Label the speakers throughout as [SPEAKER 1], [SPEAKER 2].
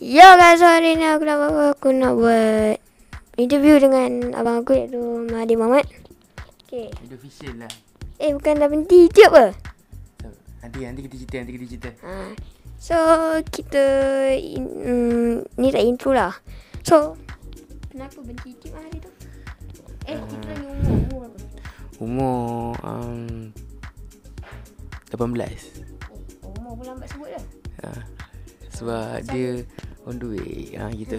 [SPEAKER 1] Ya guys, hari ni aku nak buat interview dengan abang aku iaitu Mahathir Mohamad. Okay.
[SPEAKER 2] Video official lah.
[SPEAKER 1] Bukan dah berhenti YouTube ke?
[SPEAKER 2] So, nanti kita cerita.
[SPEAKER 1] So kita ni tak intro lah. So kenapa berhenti YouTube hari tu? Kita tanya umur berapa?
[SPEAKER 2] Umur 18.
[SPEAKER 1] Umur pun lambat sebut dah.
[SPEAKER 2] Sebab dia on the way. Gitu.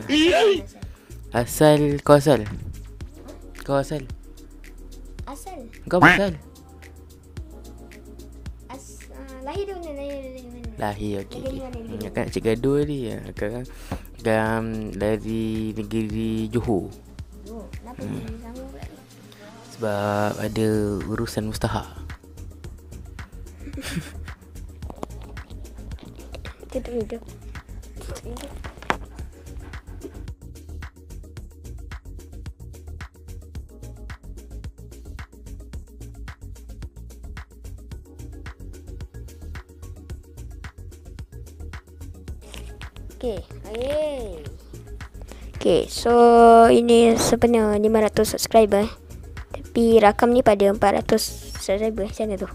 [SPEAKER 2] Kau asal?
[SPEAKER 1] Asal?
[SPEAKER 2] Kau asal?
[SPEAKER 1] Lahir dia mana?
[SPEAKER 2] Lahir, okey.
[SPEAKER 1] Negeri mana?
[SPEAKER 2] Kan cik gaduh tadi. Sekarang dari negeri Johor.
[SPEAKER 1] Kenapa dia sama pula ni?
[SPEAKER 2] Sebab ada urusan mustahak.
[SPEAKER 1] Tutup video. Okay, so ini sebenarnya 500 subscriber tapi rakam ni pada 400 subscriber macam mana tu?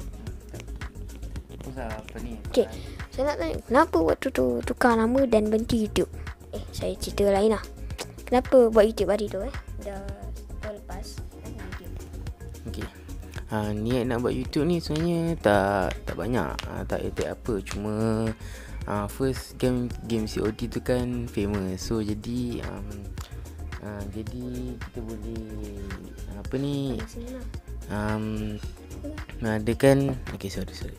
[SPEAKER 2] Apa ni?
[SPEAKER 1] Okay, saya nak tanya kenapa waktu tu tukar nama dan berhenti YouTube? Saya cerita lain lah. Kenapa buat YouTube hari tu dah tahun lepas YouTube.
[SPEAKER 2] Okay. Niat nak buat YouTube ni sebenarnya tak banyak. Tak apa, cuma first game COD tu kan famous. So jadi kita boleh apa ni ada kan sorry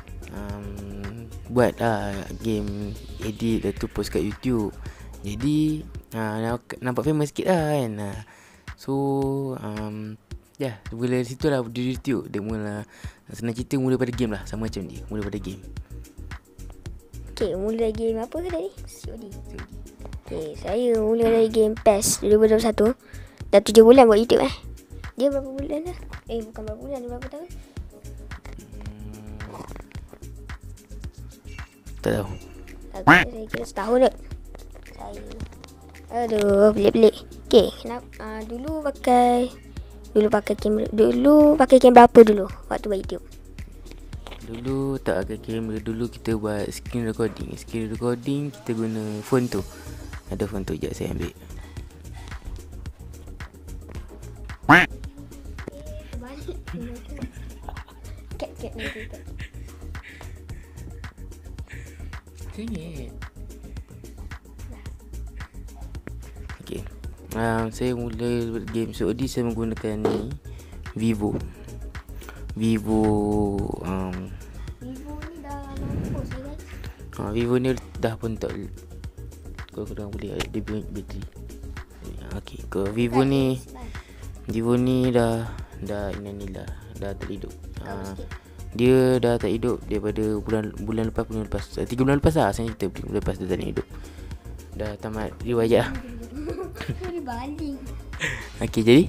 [SPEAKER 2] buat game edit tu post kat YouTube. Jadi nampak famous sikit lah kan. So mula situ lah di YouTube. Dia mula senang cerita mula pada game lah. Sama macam dia, mula pada game.
[SPEAKER 1] Okay, mula dari game apa tadi? COD. Okay, saya mula dari game PES 2021. Dah 7 bulan buat YouTube Dia berapa bulan dah? Bukan berapa bulan, berapa tahun?
[SPEAKER 2] Tak tahu.
[SPEAKER 1] Saya kira setahun kot. Pelik-pelik. Okay, dulu pakai kamera apa dulu waktu buat YouTube?
[SPEAKER 2] Dulu tak pakai kamera. Dulu kita buat screen recording kita guna phone tu. Ada phone tu, sekejap saya ambil.
[SPEAKER 1] Cat nanti.
[SPEAKER 2] Sengit. Okay. Saya mula game COD saya menggunakan ni Vivo ni
[SPEAKER 1] dah mampus kan?
[SPEAKER 2] Vivo ni dah pun tak korang boleh dia punya bateri. Okay, Vivo ni dah dah tak hidup. Dia dah tak hidup daripada bulan lepas 3 bulan lepas lah. Saya cerita bulan lepas dia tak hidup. Dah tamat riwayat lah.
[SPEAKER 1] Dia baling.
[SPEAKER 2] Okay, jadi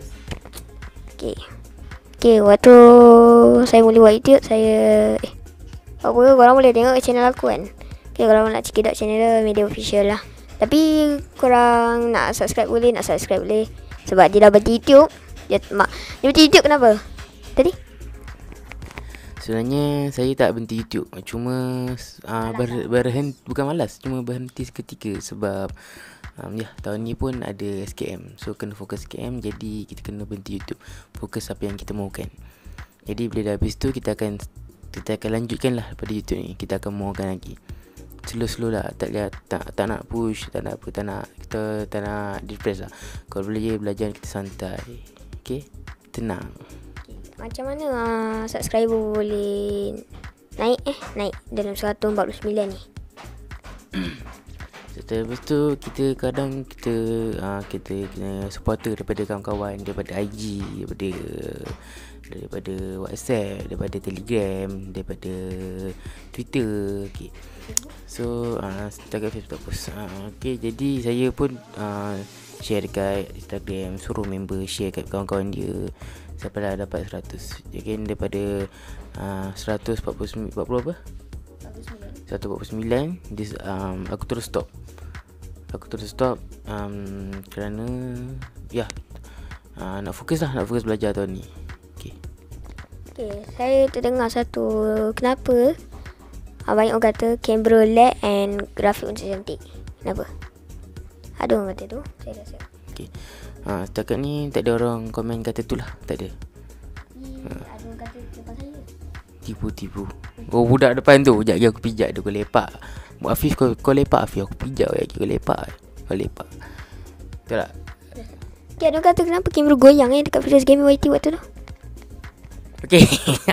[SPEAKER 1] Okay, waktu saya mula buat YouTube, saya korang boleh tengok channel aku kan. Okay, kalau nak check out channel Media Official lah. Tapi korang nak subscribe boleh. Sebab dia dah berhenti YouTube. Dia berhenti YouTube kenapa? Tadi?
[SPEAKER 2] sebenarnya saya tak berhenti YouTube. Cuma berhenti, bukan malas, cuma berhenti seketika. Sebab tahun ni pun ada SKM. So kena fokus SKM. Jadi kita kena berhenti YouTube, fokus apa yang kita mahukan. Jadi bila dah habis tu kita akan lanjutkan lah pada YouTube ni. Kita akan mahukan lagi slow lah. Tak nak push, tak nak depress lah. Kalau boleh belajar kita santai. Okay, tenang.
[SPEAKER 1] Macam mana subscriber boleh naik dalam 149 ni?
[SPEAKER 2] Lepas tu kita kadang kita kena supporter daripada kawan-kawan, daripada IG, daripada WhatsApp, daripada Telegram, daripada Twitter. Okay. So setakat Facebook tak post. Okay, jadi saya pun share dekat Instagram, suruh member share kat kawan-kawan dia. Sampailah dapat 100. Jadi daripada 140 apa? 1:49 aku terus stop. Kerana nak fokus belajar tahun ni.
[SPEAKER 1] Okay, saya terdengar satu, kenapa banyak orang kata kamera lag and grafik pun cantik. Kenapa? Ada orang kata tu, saya rasa.
[SPEAKER 2] Okay. Setakat ni tak ada orang komen kata tu lah. Tak ada.
[SPEAKER 1] Ada orang kata depan saya.
[SPEAKER 2] Tipu. Oh, budak depan tu. Sekejap lagi aku pijak dia. Kau lepak. Afif, kau lepak Afif. Aku pijak lagi. Kau lepak. Betul tak?
[SPEAKER 1] Okay, ada orang kata kenapa kamera goyang dekat Furious Gaming YT waktu tu.
[SPEAKER 2] Okay.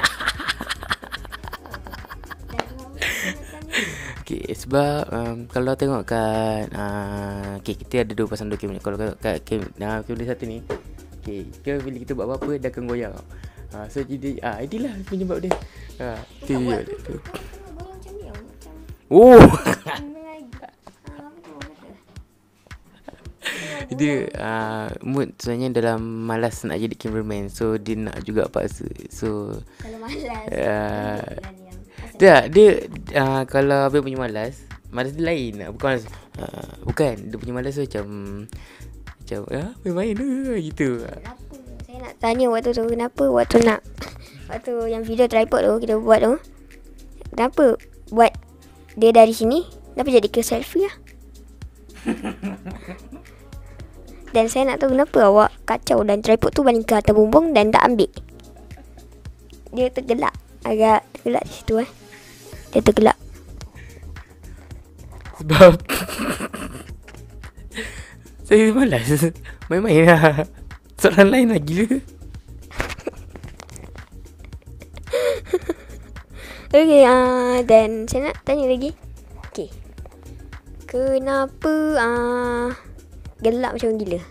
[SPEAKER 2] Okay, sebab kalau tengok kat okay, kita ada 2 pasang 2 kamera. Kalau kat kamera satu ni, okay, bila kita buat apa-apa dia akan goyang. So jadi inilah penyebab dia. Tu dia. Oh. Dia mood sebenarnya dalam malas nak jadi cameraman. So dia nak juga paksa. So
[SPEAKER 1] kalau malas
[SPEAKER 2] dia kalau abang punya malas dia lain. Bukan dia punya malas tu macam main-main gitu.
[SPEAKER 1] Kenapa? Saya nak tanya waktu tu, kenapa waktu yang video tripod tu kita buat tu, kenapa buat dia dari sini, kenapa jadi ke selfie lah? Dan saya nak tahu kenapa awak kacau dan tripod tu baling ke atas bumbung dan tak ambil. Dia tergelak. Agak tergelak di situ Dia tergelak.
[SPEAKER 2] Sebab saya malas main-main lah. Soalan lain lah gila.
[SPEAKER 1] Okay, dan saya nak tanya lagi. Okay, kenapa gelap macam gila?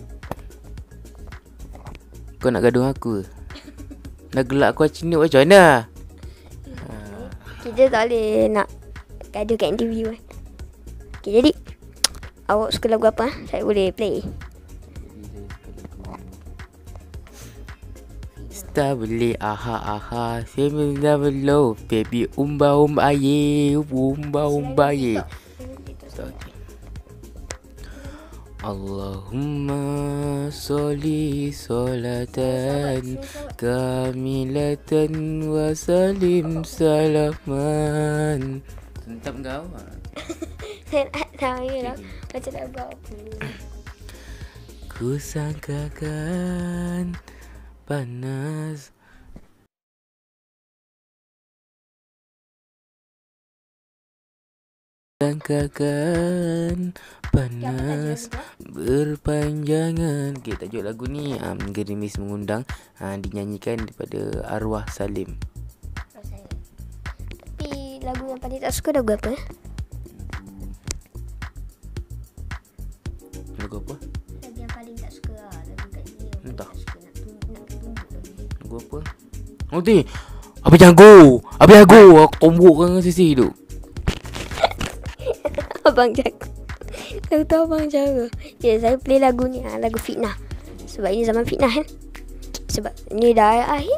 [SPEAKER 2] Kau nak gaduh aku? Nak gelak aku Cina macam mana?
[SPEAKER 1] Kita tak boleh nak gaduh kat interview Okay, jadi awak suka lagu apa? Saya boleh play.
[SPEAKER 2] Star boleh aha Sembilan below baby umba ye. Allahumma sholli sholatan kamilatan wa salim salaman. Sentap kau.
[SPEAKER 1] Saya nak tahu lah macam nak buat apa.
[SPEAKER 2] Ku sangkakan panas berpanjangan. Okay, tajuk lagu ni Gerimis Mengundang, dinyanyikan daripada Arwah Salim.
[SPEAKER 1] Tapi lagu yang paling tak suka lagu apa?
[SPEAKER 2] Lagu apa?
[SPEAKER 1] Lagu yang paling tak suka lagu kat sini.
[SPEAKER 2] Entah.
[SPEAKER 1] Nak tumbuk
[SPEAKER 2] Lagu apa? Oh tu, Abang jago. Aku tombok kan sisi tu.
[SPEAKER 1] Abang jago. Lagu tu abang jago. Okay, saya play lagu ni, lagu fitnah. Sebab ini zaman fitnah kan. Sebab ni dah akhir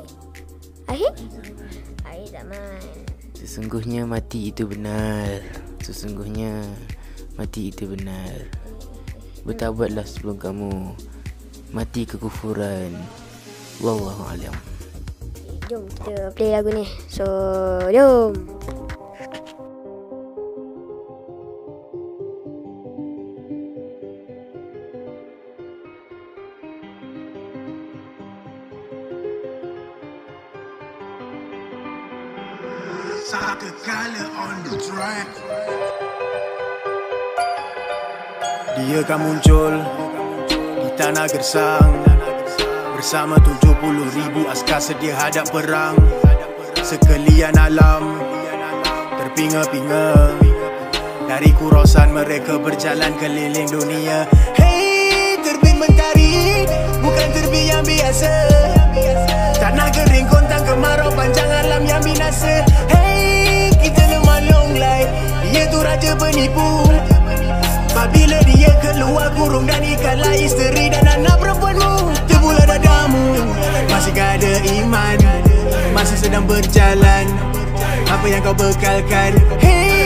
[SPEAKER 1] zaman.
[SPEAKER 2] Sesungguhnya mati itu benar. Bertaubatlah sebelum kamu mati kekufuran. Wallahu alam.
[SPEAKER 1] Jom kita play lagu ni. So, jom.
[SPEAKER 3] Sakakala on the track. Dia kan muncul di tanah gersang bersama 70,000 askar sedia hadap perang. Sekalian alam terpinga-pinga. Dari kurosan mereka berjalan keliling dunia. Hey, terbit mentari bukan terbit yang biasa. Tanah kering kontang kemarau panjang alam yang binasa. Hey, kita lemah longlai, dia tu raja penipu. Apabila dia keluar kurung dan ikanlah isteri dan anak perempuanmu. Terbulah dadamu, masih ada iman, masih sedang berjalan. Apa yang kau bekalkan? Hey,